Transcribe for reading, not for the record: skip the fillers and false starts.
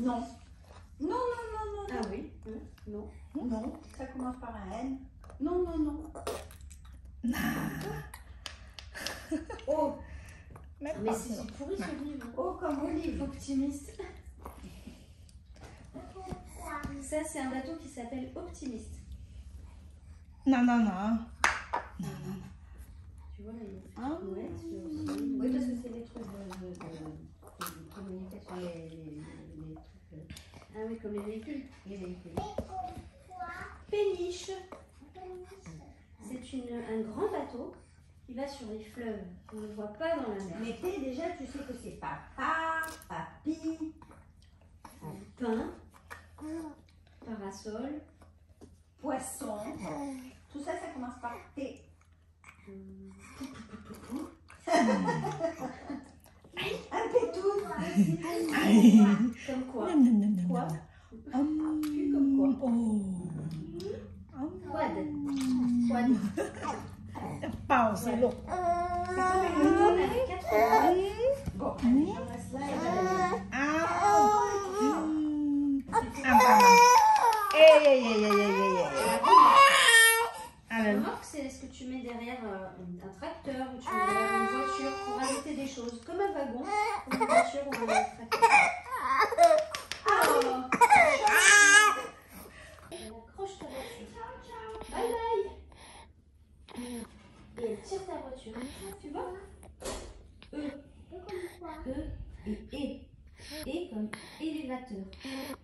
Non. Non, non, non, non. Ah oui. Non. Non. Ça commence par un N. Non, non, non. Oh. Mais c'est pourri ce livre. Oh, comme Olive. Optimiste. Ça, c'est un bateau qui s'appelle Optimiste. Non, non, non. Non, non. Tu vois, là, il y a Ah. ouais, oui, parce que c'est des trucs de communication, les trucs. Ah oui, comme les véhicules. Les véhicules. Péniche. C'est un grand bateau qui va sur les fleuves. On ne le voit pas dans la mer. Mais déjà, tu sais que c'est papa, papi, Pain, parasol, poisson. Tout ça, ça commence par T. Un pétou. comme quoi? Non, non, non, non, Quoi? non. Plus comme quoi? Quad. Quad. Pause, look. C'est comme une moto avec 4 roues. Bon, La remorque, c'est ce que tu mets derrière un tracteur ou tu mets derrière une voiture pour rajouter des choses. Comme un wagon, comme une voiture ou un tracteur. Oh. Accroche ta voiture. Bye bye. Et elle tire ta voiture. Tu vois? E. E et E. E comme élévateur.